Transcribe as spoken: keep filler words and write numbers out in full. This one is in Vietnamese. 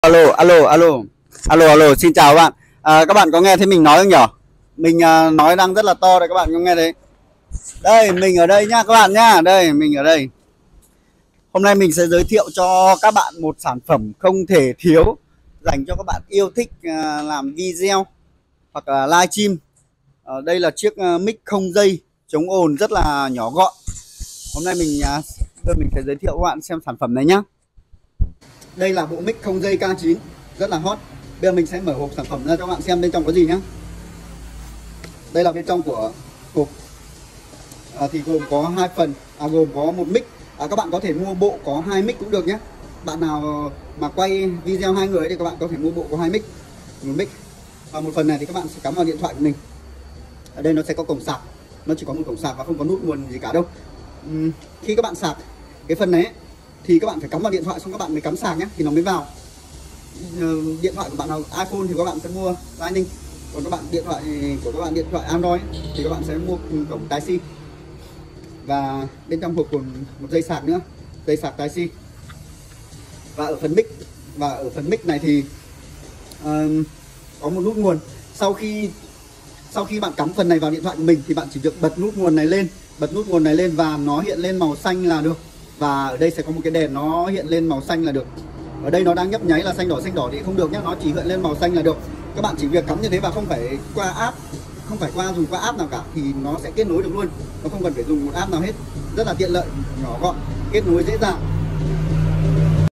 Alo, alo, alo, alo, alo, xin chào các bạn. À, các bạn có nghe thấy mình nói không nhỉ? Mình à, nói đang rất là to đấy, các bạn có nghe thấy? Đây, mình ở đây nhá các bạn nhá. Đây, mình ở đây. Hôm nay mình sẽ giới thiệu cho các bạn một sản phẩm không thể thiếu dành cho các bạn yêu thích à, làm video hoặc là live stream. À, đây là chiếc à, mic không dây chống ồn rất là nhỏ gọn. Hôm nay mình à, mình sẽ giới thiệu các bạn xem sản phẩm này nhá. Đây là bộ mic không dây K chín rất là hot. Bây giờ mình sẽ mở hộp sản phẩm ra cho các bạn xem bên trong có gì nhá. Đây là bên trong của hộp. À, thì gồm có hai phần, à, gồm có một mic. À, các bạn có thể mua bộ có hai mic cũng được nhé. Bạn nào mà quay video hai người thì các bạn có thể mua bộ có hai mic, một mic. Và một phần này thì các bạn sẽ cắm vào điện thoại của mình. Ở đây nó sẽ có cổng sạc, nó chỉ có một cổng sạc và không có nút nguồn gì cả đâu. Uhm, khi các bạn sạc cái phần này ấy, thì các bạn phải cắm vào điện thoại xong các bạn mới cắm sạc nhé thì nó mới vào. Điện thoại của bạn nào iPhone thì các bạn sẽ mua Lightning, còn các bạn điện thoại của các bạn điện thoại Android thì các bạn sẽ mua cổng Type C. Và bên trong hộp còn một dây sạc nữa, dây sạc Type C. Và ở phần mic và ở phần mic này thì uh, có một nút nguồn. Sau khi sau khi bạn cắm phần này vào điện thoại của mình thì bạn chỉ việc bật nút nguồn này lên, bật nút nguồn này lên và nó hiện lên màu xanh là được. Và ở đây sẽ có một cái đèn nó hiện lên màu xanh là được. Ở đây nó đang nhấp nháy là xanh đỏ xanh đỏ thì không được nhé, nó chỉ hiện lên màu xanh là được. Các bạn chỉ việc cắm như thế và không phải qua app, không phải qua dùng qua app nào cả thì nó sẽ kết nối được luôn. Nó không cần phải dùng một app nào hết, rất là tiện lợi, nhỏ gọn, kết nối dễ dàng.